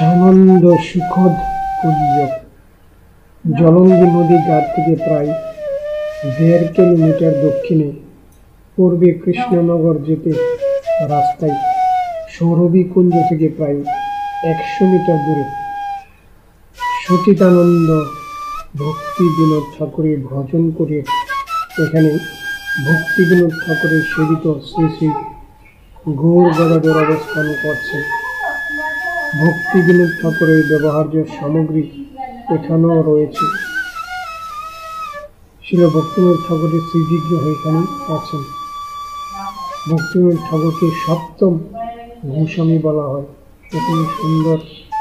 সানন্দ সুখদ কুঞ্জ। জলঙ্গি নদী ঘাট থেকে প্রায় ১.৫ কিলোমিটার দক্ষিণে পূর্বে কৃষ্ণনগর যেতে রাস্তায় সৌরভী কুঞ্জ থেকে প্রায় ১০০ মিটার দূরে সচিদানন্দ ভক্তি বিনোদ ঠাকুরের ভজন করে এখানে ভক্তি বিনোদ ঠাকুরের সেবিত শ্রী শ্রী গৌর গদাধর অবস্থান করছেন। ভক্তি বিনোদ ঠাকুরের ব্যবহার্য সামগ্রী এখানেও রয়েছে। শিল ভক্তিবিনোদ ঠাকুরের শ্রীবিগ্রহ এখানে আছেন। ভক্তিবিনোদ ঠাকুরকে সপ্তম গোস্বামী বলা হয়। এখানে সুন্দর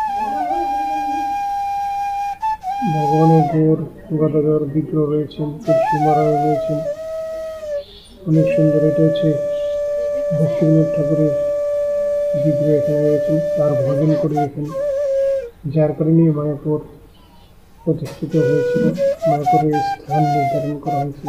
ভগবানের গৌর গদাধর বিগ্রহ রয়েছেন, তুলসী মহারাজ রয়েছেন, অনেক সুন্দর। এটা হচ্ছে ভক্তিবিনোদ ঠাকুরের বিগ্রহ এখানে রয়েছেন, তার ভজন করে এখানে, যার কারণে মায়াপুর প্রতিষ্ঠিত হয়েছিল, মায়াপুরের স্থান নির্ধারণ করা হয়েছে।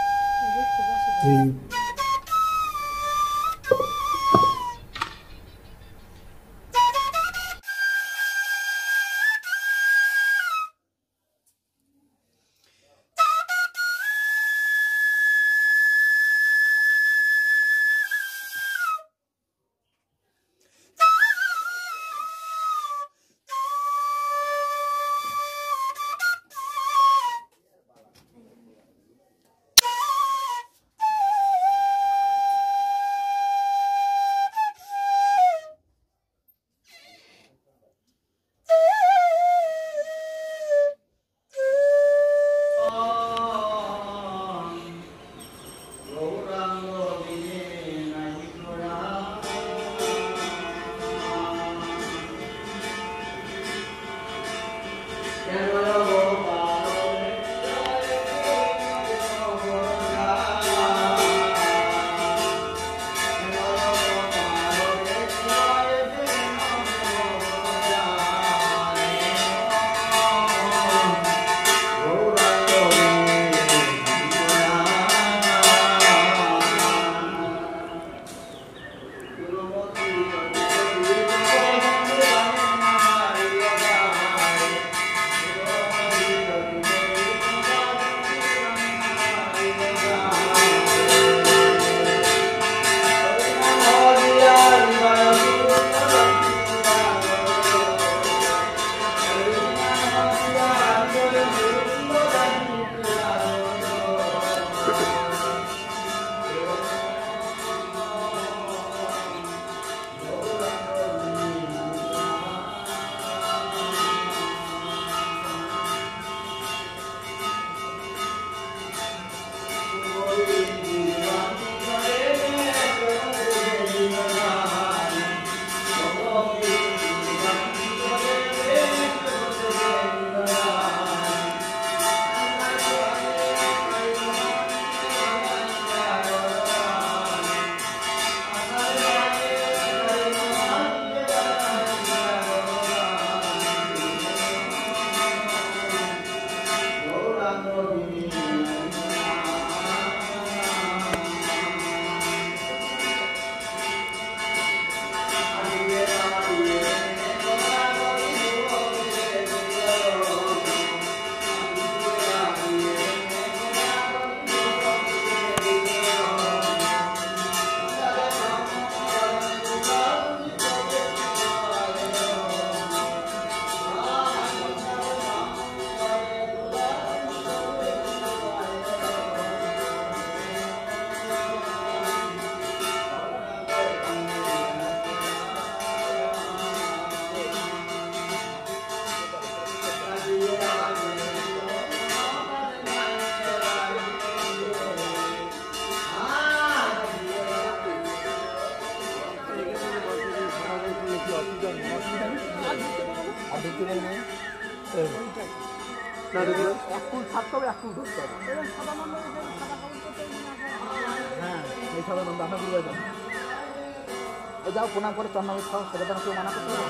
যাও প্রণাম করে চন্নামিত খাও, সেটা তো কেউ মানা করতে হবে।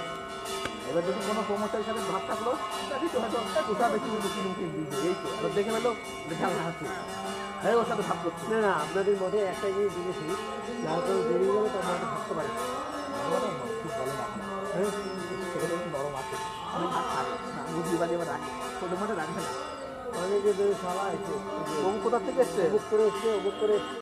এবার যদি কোনো প্রমোটার হিসাবে ভাব থাকলো কোথা বেশি এই তো দেখে পেলো হাসি, হ্যাঁ ওর সাথে ভাব করছি না। না, আপনাদের মধ্যে একটা জিনিস দেখেছি, যারা তো দেরি গেলে তার মধ্যে ভাবতে পারে। ছোটো মোটে রাখবে না। অনেকে শালা আছে বাবু কোথা থেকে এসছে? বুক করে এসছে বুক করে